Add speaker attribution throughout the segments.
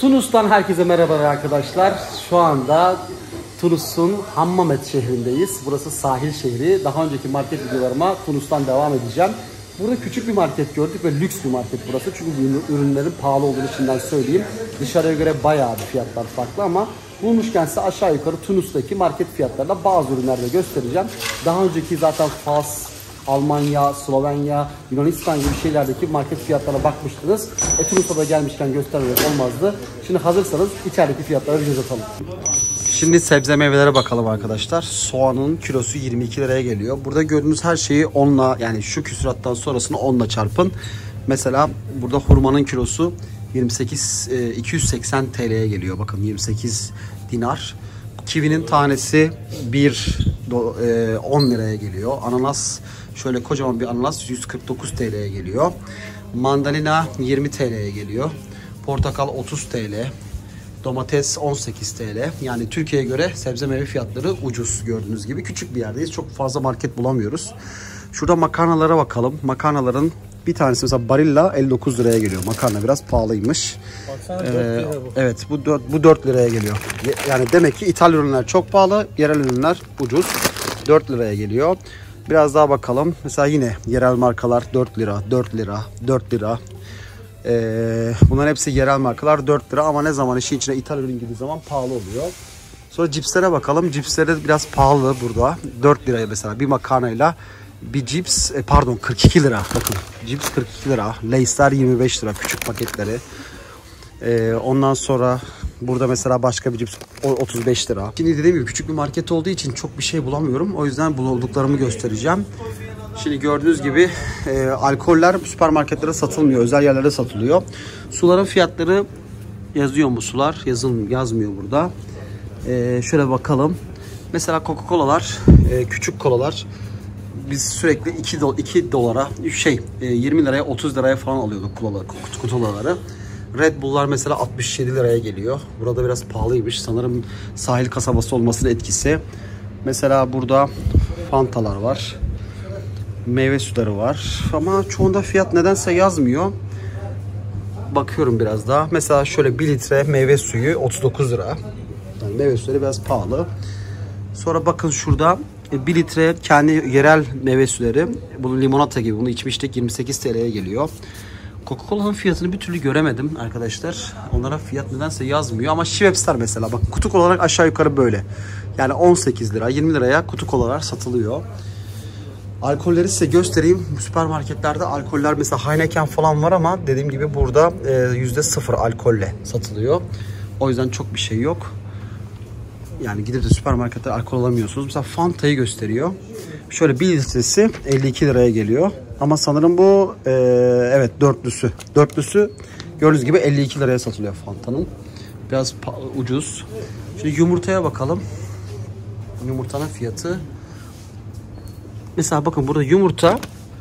Speaker 1: Tunus'tan herkese merhaba arkadaşlar. Şu anda Tunus'un Hammamet şehrindeyiz. Burası sahil şehri. Daha önceki market videolarıma Tunus'tan devam edeceğim. Burada küçük bir market gördük ve lüks bir market burası. Çünkü ürünlerin pahalı olduğunu şimdiden söyleyeyim. Dışarıya göre bayağı bir fiyatlar farklı ama bulmuşken size aşağı yukarı Tunus'taki market fiyatlarında bazı ürünlerde göstereceğim. Daha önceki zaten Fas, Almanya, Slovenya, Yunanistan gibi şeylerdeki market fiyatlarına bakmıştınız. Tunus'a da gelmişken göstermek olmazdı. Şimdi hazırsanız içerideki fiyatlara bir göz atalım. Şimdi sebze meyvelere bakalım arkadaşlar. Soğanın kilosu 22 liraya geliyor. Burada gördüğünüz her şeyi 10'la, yani şu küsurattan sonrasını 10'la çarpın. Mesela burada hurmanın kilosu 280 TL'ye geliyor. Bakın 28 dinar. Kivinin tanesi 10 liraya geliyor. Ananas, şöyle kocaman bir ananas 149 TL'ye geliyor. Mandalina 20 TL'ye geliyor. Portakal 30 TL. Domates 18 TL. Yani Türkiye'ye göre sebze meyve fiyatları ucuz, gördüğünüz gibi. Küçük bir yerdeyiz. Çok fazla market bulamıyoruz. Şurada makarnalara bakalım. Makarnaların bir tanesi mesela Barilla 59 liraya geliyor. Makarna biraz pahalıymış.
Speaker 2: Baksana 4 lira bu.
Speaker 1: Evet, bu 4 liraya geliyor. Yani demek ki ithal ürünler çok pahalı, yerel ürünler ucuz. 4 liraya geliyor. Biraz daha bakalım. Mesela yine yerel markalar 4 lira, 4 lira, 4 lira. Bunların hepsi yerel markalar 4 lira ama ne zaman işin içine ithal ürün girdiği zaman pahalı oluyor. Sonra cipslere bakalım. Cipsleri biraz pahalı burada. 4 liraya mesela bir makarnayla bir cips, 42 lira. Bakın cips 42 lira. Lay'sler 25 lira küçük paketleri. Ondan sonra burada mesela başka bir cips 35 lira. Şimdi dediğim gibi küçük bir market olduğu için çok bir şey bulamıyorum. O yüzden bulduklarımı göstereceğim. Şimdi gördüğünüz gibi alkoller süpermarketlere satılmıyor. Özel yerlerde satılıyor. Suların fiyatları yazıyor mu sular? Yazmıyor burada. Şöyle bakalım. Mesela Coca-Cola'lar, küçük kolalar biz sürekli 2 dolara 20 liraya 30 liraya falan alıyorduk kutuları. Red Bull'lar mesela 67 liraya geliyor. Burada biraz pahalıymış. Sanırım sahil kasabası olmasının etkisi. Mesela burada Fanta'lar var. Meyve suları var. Ama çoğunda fiyat nedense yazmıyor. Bakıyorum biraz daha. Mesela şöyle 1 litre meyve suyu 39 lira. Yani meyve suları biraz pahalı. Sonra bakın şurada 1 litre kendi yerel meyve suları. Bunu limonata gibi. Bunu içmiştik. 28 TL'ye geliyor. Coca-Cola'nın fiyatını bir türlü göremedim arkadaşlar. Onlara fiyat nedense yazmıyor. Ama Schweppes'ler mesela bakın kutu olarak aşağı yukarı böyle. Yani 18 lira 20 liraya kutu olarak satılıyor. Alkolleri size göstereyim. Süpermarketlerde alkoller mesela Heineken falan var ama dediğim gibi burada %0 alkolle satılıyor. O yüzden çok bir şey yok. Yani gidip de süpermarkette alkol alamıyorsunuz. Mesela Fanta'yı gösteriyor. Şöyle 1 litresi 52 liraya geliyor. Ama sanırım bu evet dörtlüsü. Dörtlüsü gördüğünüz gibi 52 liraya satılıyor Fanta'nın. Biraz ucuz. Şimdi yumurtaya bakalım. Yumurtanın fiyatı. Mesela bakın burada yumurta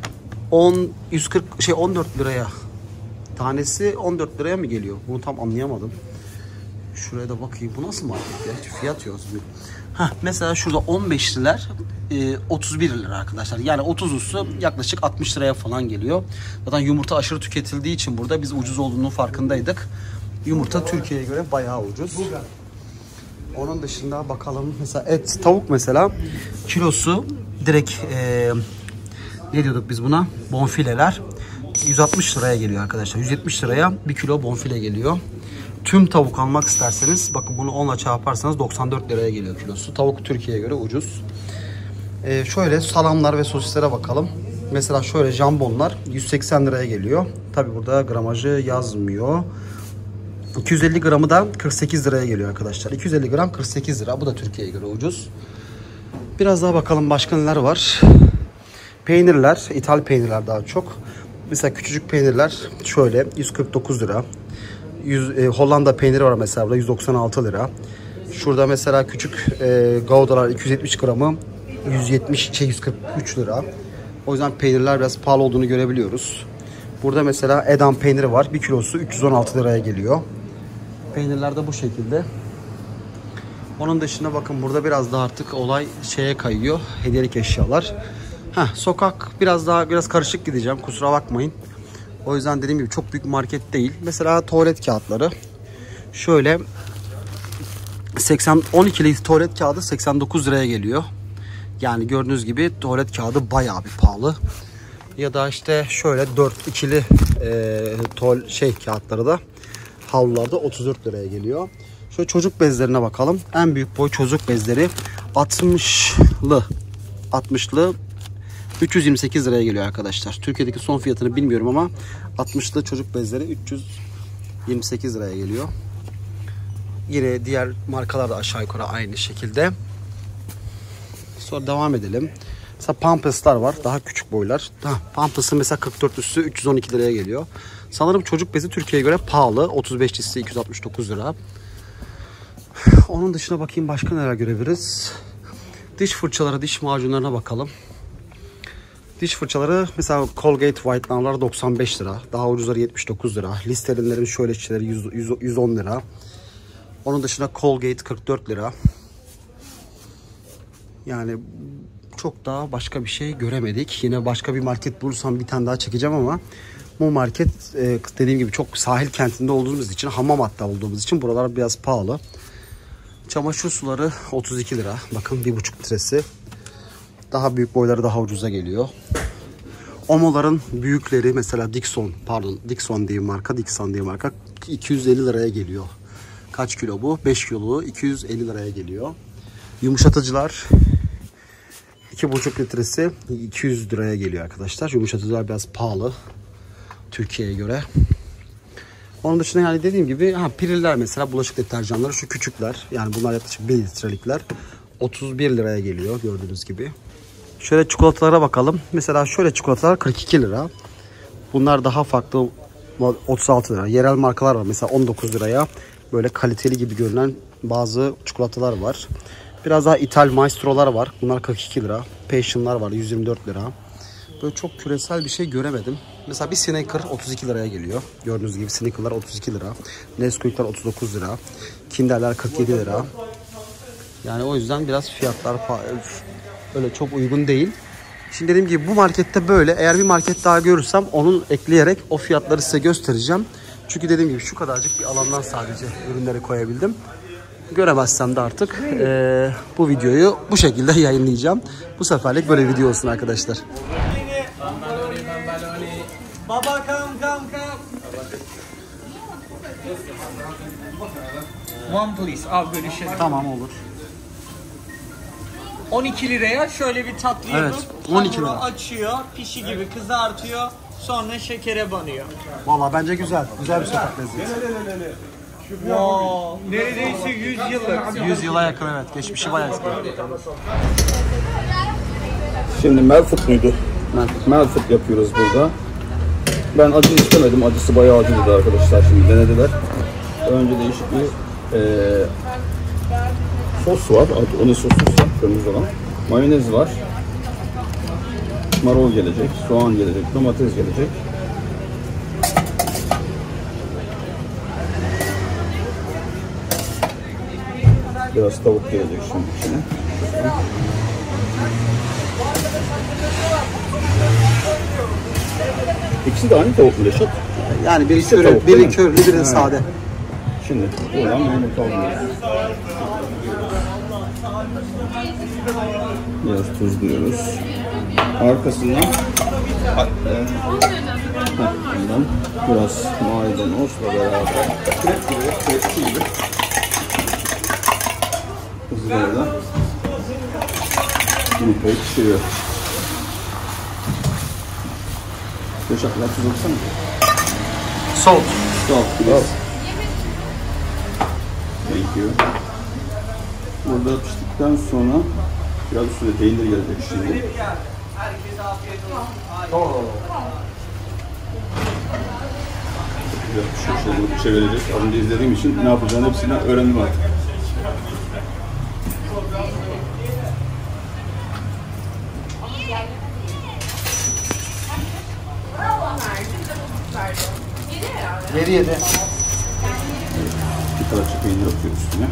Speaker 1: 14 liraya. Tanesi 14 liraya mı geliyor? Bunu tam anlayamadım. Şuraya da bakayım. Bu nasıl market ya? Hiç fiyat yazmıyor. Mesela şurada 15 liralar 31 lira arkadaşlar. Yani 30'lusu yaklaşık 60 liraya falan geliyor. Zaten yumurta aşırı tüketildiği için burada biz ucuz olduğunun farkındaydık. Yumurta Türkiye'ye göre bayağı ucuz. Onun dışında bakalım mesela tavuk mesela kilosu direkt ne diyorduk biz buna? Bonfileler 160 liraya geliyor arkadaşlar. 170 liraya 1 kilo bonfile geliyor. Tüm tavuk almak isterseniz bakın bunu 10'la çarparsanız 94 liraya geliyor kilosu. Tavuk Türkiye'ye göre ucuz. Şöyle salamlar ve sosislere bakalım. Mesela şöyle jambonlar 180 liraya geliyor. Tabi burada gramajı yazmıyor. 250 gramı da 48 liraya geliyor arkadaşlar. 250 gram 48 lira. Bu da Türkiye'ye göre ucuz. Biraz daha bakalım başka neler var. Peynirler, ithal peynirler daha çok. Mesela küçücük peynirler şöyle 149 lira. Hollanda peyniri var mesela burada 196 lira. Şurada mesela küçük Goudalar 270 gramı 143 lira. O yüzden peynirler biraz pahalı olduğunu görebiliyoruz. Burada mesela Edam peyniri var. 1 kilosu 316 liraya geliyor. Peynirler de bu şekilde. Onun dışında bakın burada biraz daha artık olay şeye kayıyor. Hediyelik eşyalar. Sokak biraz karışık gideceğim. Kusura bakmayın. O yüzden dediğim gibi çok büyük market değil. Mesela tuvalet kağıtları. Şöyle 12'li tuvalet kağıdı 89 liraya geliyor. Yani gördüğünüz gibi tuvalet kağıdı bayağı bir pahalı. Ya da işte şöyle 4 ikili kağıtları da havlularda 34 liraya geliyor. Şöyle çocuk bezlerine bakalım. En büyük boy çocuk bezleri 60'lı 328 liraya geliyor arkadaşlar. Türkiye'deki son fiyatını bilmiyorum ama 60'lı çocuk bezleri 328 liraya geliyor. Yine diğer markalar da aşağı yukarı aynı şekilde. Sonra devam edelim. Mesela Pampas'lar var. Daha küçük boylar. Pampas'ın mesela 44 üstü 312 liraya geliyor. Sanırım çocuk bezi Türkiye'ye göre pahalı. 35 lisi 269 lira. Onun dışına bakayım başka neler görebiliriz. Diş fırçaları, diş macunlarına bakalım. Diş fırçaları mesela Colgate Whitener'lar 95 lira. Daha ucuzları 79 lira. Listerine'lerin şöyle çiçeleri 110 lira. Onun dışında Colgate 44 lira. Yani çok daha başka bir şey göremedik. Yine başka bir market bulursam bir tane daha çekeceğim ama bu market dediğim gibi çok sahil kentinde olduğumuz için, hamam hatta olduğumuz için buralar biraz pahalı. Çamaşır suları 32 lira. Bakın 1,5 litresi. Daha büyük boyları daha ucuza geliyor. Omoların büyükleri mesela Dixon diye marka 250 liraya geliyor. Kaç kilo bu? 5 kilolu 250 liraya geliyor. Yumuşatıcılar 2,5 litresi 200 liraya geliyor arkadaşlar. Yumuşatıcılar biraz pahalı Türkiye'ye göre. Onun dışında yani dediğim gibi Piriller mesela bulaşık deterjanları şu küçükler. Yani bunlar yaklaşık 1 litrelikler. 31 liraya geliyor gördüğünüz gibi. Şöyle çikolatalara bakalım. Mesela şöyle çikolatalar 42 lira. Bunlar daha farklı 36 lira. Yerel markalar var. Mesela 19 liraya böyle kaliteli gibi görünen bazı çikolatalar var. Biraz daha ithal maestrolar var. Bunlar 42 lira. Passion'lar var 124 lira. Böyle çok küresel bir şey göremedim. Mesela bir Snicker 32 liraya geliyor. Gördüğünüz gibi Snicker'lar 32 lira. Nesquik'ler 39 lira. Kinder'ler 47 lira. Yani o yüzden biraz fiyatlar öyle çok uygun değil. Şimdi dediğim gibi bu markette böyle. Eğer bir market daha görürsem onun ekleyerek o fiyatları size göstereceğim. Çünkü dediğim gibi şu kadarcık bir alandan sadece ürünleri koyabildim. Göremezsem de artık bu videoyu bu şekilde yayınlayacağım. Bu seferlik böyle video olsun arkadaşlar.
Speaker 2: Baba kam. One please. Al bölüşelim.
Speaker 1: Tamam olur.
Speaker 2: 12 liraya şöyle bir tatlı
Speaker 1: Evet,
Speaker 2: yapıp
Speaker 1: 12
Speaker 2: hamuru
Speaker 1: lira.
Speaker 2: açıyor, pişi gibi kızartıyor, sonra şekere banıyor.
Speaker 1: Vallahi bence güzel. Güzel bir sokak lezzeti.
Speaker 2: Wow, neredeyse 100 yıllık.
Speaker 1: 100 yıla yakın evet. Geçmişi bayağı eski.
Speaker 3: Şimdi Melfut muydu? Melfut yapıyoruz burada. Ben acı istemedim. Acısı bayağı acıydı arkadaşlar. Şimdi denediler. Önce değişik bir sos var. O ne sossuzsa kırmızı olan. Mayonez var. Marul gelecek. Soğan gelecek. Domates gelecek. Biraz tavuk gelecek şimdi içine. İkisi de aynı tavuk mu Reşat?
Speaker 1: Yani biri
Speaker 3: İkisi
Speaker 1: körü,
Speaker 3: tavuk,
Speaker 1: biri
Speaker 3: değil mi?
Speaker 1: körlü, biri sade.
Speaker 3: Şimdi buradan yumurta alıyoruz. Biraz tuzluyoruz. Arkasından bundan biraz maydanozla beraber krep gibi hızlıca yumurtayı pişiriyor. Reşatlar tuz olsana.
Speaker 1: Salt.
Speaker 3: Salt please. Thank you. Burada piştikten sonra biraz üstüne peynir gelecek şimdi. Biraz pişiyor, bunu çevirecek. Az önce izlediğim için ne yapacağını hepsini öğrendim artık.
Speaker 1: Yedi.
Speaker 3: Bir parça peynir atıyor üstüne.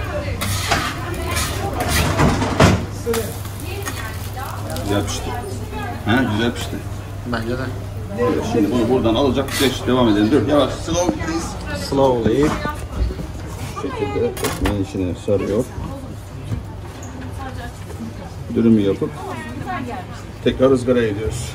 Speaker 3: Güzel pişti. Güzel pişti.
Speaker 1: Bence de.
Speaker 3: Evet, şimdi bunu buradan alacak. Geç devam edelim. Dur yavaş. Slow please.
Speaker 1: Slowly.
Speaker 3: Şu şekilde ekmeğin içine sarıyor. Dürümü yapıp tekrar ızgaraya ediyoruz.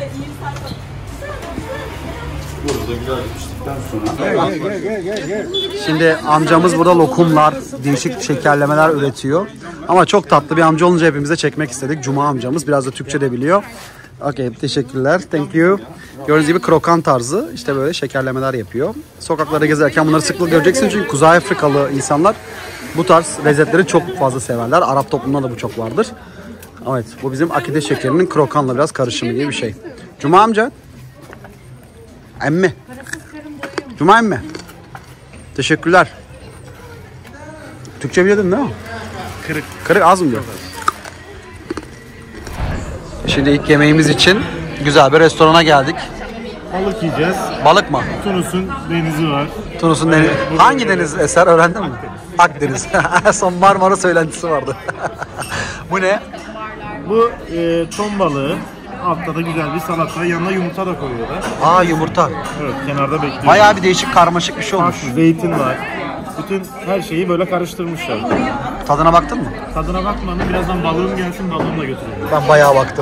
Speaker 3: Burada güzel piştikten sonra.
Speaker 1: Şimdi amcamız burada lokumlar, değişik şekerlemeler üretiyor. Ama çok tatlı bir amca olunca hepimize çekmek istedik. Cuma amcamız biraz da Türkçe de biliyor. Okey, teşekkürler. Thank you. Gördüğünüz gibi krokan tarzı işte böyle şekerlemeler yapıyor. Sokaklarda gezerken bunları sıklıkla göreceksin çünkü Kuzey Afrikalı insanlar bu tarz lezzetleri çok fazla severler. Arap toplumunda da bu çok vardır. Evet, bu bizim akide şekerinin krokanla biraz karışımı gibi bir şey. Cuma amca. Emmi. Cuma emmi. Teşekkürler. Türkçe biliyordun değil mi? Kırık. Kırık az mı diyor? Şimdi ilk yemeğimiz için güzel bir restorana geldik.
Speaker 4: Balık yiyeceğiz.
Speaker 1: Balık mı?
Speaker 4: Tunus'un denizi var.
Speaker 1: Tunus'un denizi. Hangi deniz Eser öğrendin mi? Akdeniz. Son Marmara söylentisi vardı. Bu ne?
Speaker 4: Bu ton balığı. Altta da güzel bir salata. Yanına yumurta da koyuyorlar.
Speaker 1: Aa, yumurta.
Speaker 4: Evet, kenarda bekliyor.
Speaker 1: Bayağı bir değişik karmaşık bir şey olmuş.
Speaker 4: Zeytin var. Bütün her şeyi böyle karıştırmışlar.
Speaker 1: Tadına baktın mı?
Speaker 4: Tadına bakmadım. Birazdan balığım gelsin, balığımla götüreyim.
Speaker 1: Ben bayağı baktım.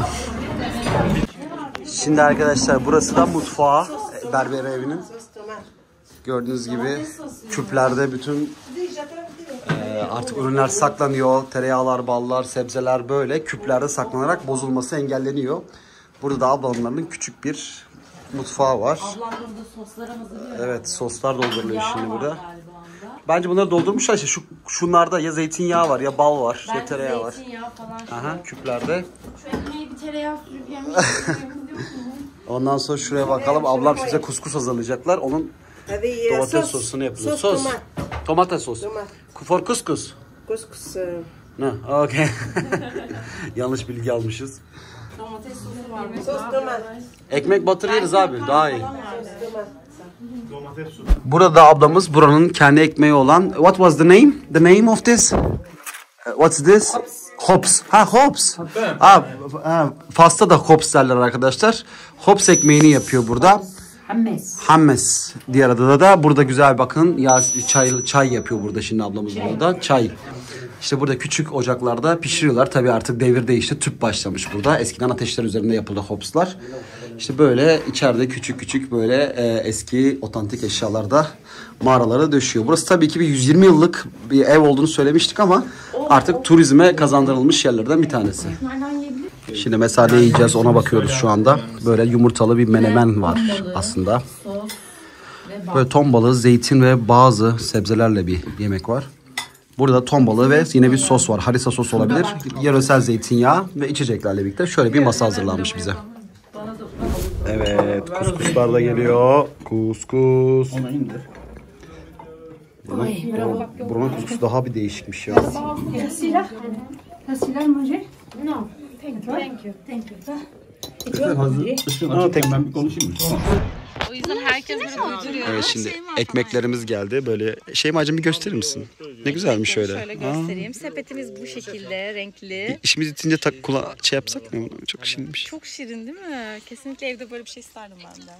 Speaker 1: Şimdi arkadaşlar burası da mutfağı Berbere evinin. Gördüğünüz gibi küplerde bütün artık ürünler saklanıyor. Tereyağlar, ballar, sebzeler böyle küplerde saklanarak bozulması engelleniyor. Burada da ablamların küçük bir mutfağı var. Evet, soslar dolduruluyor şimdi burada. Bence bunları doldurmuşlar işte şunlarda ya zeytinyağı var ya bal var ya tereyağı var.
Speaker 5: Zeytinyağı falan.
Speaker 1: Aha, küplerde.
Speaker 5: Şu ekmeği bir tereyağı sürüp yemiş.
Speaker 1: Ondan sonra şuraya bakalım. Ablam size kuskus hazırlayacaklar. Onun domates sosunu yapıyor. Sos. Tomate sos. For kuskus.
Speaker 6: Kuskus.
Speaker 1: Ne? Okay. Yanlış bilgi almışız.
Speaker 5: Domates sosu var.
Speaker 6: Sos tomat.
Speaker 1: Ekmek batır yeriz abi. Daha iyi.
Speaker 4: Domates su.
Speaker 1: Burada ablamız buranın kendi ekmeği olan. What was the name? The name of this? What's this? Hops. Ha, hops. Fas'ta da hops derler arkadaşlar. Hops ekmeğini yapıyor burada. Hammes. Diğer adada da burada güzel bakın ya çay yapıyor burada şimdi ablamız burada. Çay. İşte burada küçük ocaklarda pişiriyorlar. Tabii artık devir değişti. Tüp başlamış burada. Eskiden ateşler üzerinde yapıldı hopslar. İşte böyle içeride küçük küçük böyle eski otantik eşyalarda mağaralara döşüyor. Burası tabii ki bir 120 yıllık bir ev olduğunu söylemiştik ama artık turizme kazandırılmış yerlerden bir tanesi. Şimdi mesela ne yiyeceğiz ona bakıyoruz şu anda. Böyle yumurtalı bir menemen var aslında. Böyle ton balığı, zeytin ve bazı sebzelerle bir yemek var. Burada ton balığı ve yine bir sos var. Harissa sos olabilir. Yöresel zeytinyağı ve içeceklerle birlikte şöyle bir masa hazırlanmış bize. Evet, kuskuslar da geliyor. Kuskus.
Speaker 3: Onu indir.
Speaker 1: Buranın kuskusu daha bir değişikmiş ya.
Speaker 3: Ben bir konuşayım mı?
Speaker 5: O yüzden herkes böyle uyduruyor.
Speaker 1: Evet, şimdi ekmeklerimiz geldi. Böyle Şeymacığım bir gösterir misin? Ne güzelmiş öyle.
Speaker 5: Şöyle göstereyim. Sepetimiz bu şekilde, renkli.
Speaker 1: İşimiz bitince şey yapsak mı? Çok şirinmiş.
Speaker 5: Çok şirin değil mi? Kesinlikle evde böyle bir şey isterdim ben de.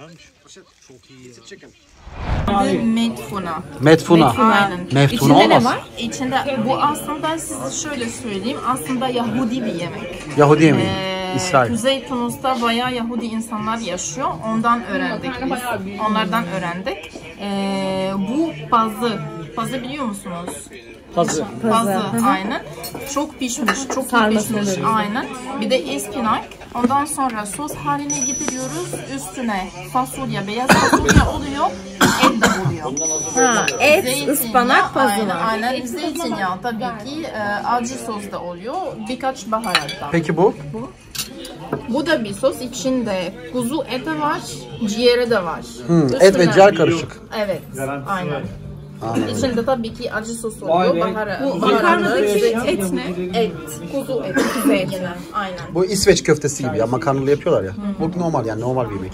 Speaker 7: Medfuna.
Speaker 1: Medfuna.
Speaker 7: Aynen.
Speaker 1: Medfuna
Speaker 7: İçinde ne
Speaker 1: olmaz.
Speaker 7: var? İçinde bu aslında size şöyle söyleyeyim. Aslında Yahudi bir yemek.
Speaker 1: Yahudi yemeği. İsrail.
Speaker 7: Kuzey Tunus'ta bayağı Yahudi insanlar yaşıyor. Ondan öğrendik biz. Onlardan öğrendik. Bu pazı. Pazı biliyor musunuz? Pazı, aynen. Çok pişmiş, çok pişmiş, aynen. Bir de ispinak. Ondan sonra sos haline getiriyoruz. Üstüne fasulye, beyaz fasulye oluyor. Et de oluyor.
Speaker 6: Ha, et,
Speaker 7: Zeytinyağı,
Speaker 6: ıspanak, pazı var.
Speaker 7: aynen. Zeytinyağı tabii ki acı sos da oluyor. Birkaç baharat da.
Speaker 1: Peki bu?
Speaker 7: Bu da bir sos. İçinde kuzu eti var, ciğeri de var.
Speaker 1: Et ve
Speaker 7: Üstüne-
Speaker 1: ciğer karışık.
Speaker 7: Evet, aynen. İçinde tabii ki acı sos oluyor. Makarnadaki
Speaker 6: et ne?
Speaker 7: et, kuzu eti, kuzu eti. Aynen.
Speaker 1: Bu İsveç köftesi gibi ya, makarnalı yapıyorlar ya. Bu normal, yani normal bir yemek.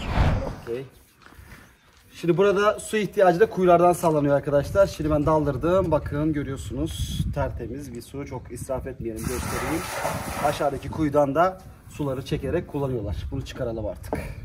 Speaker 1: Şimdi burada su ihtiyacı da kuyulardan sağlanıyor arkadaşlar. Şimdi ben daldırdım. Bakın görüyorsunuz, tertemiz bir su. Çok israf etmeyelim, göstereyim. Aşağıdaki kuyudan da suları çekerek kullanıyorlar. Bunu çıkaralım artık.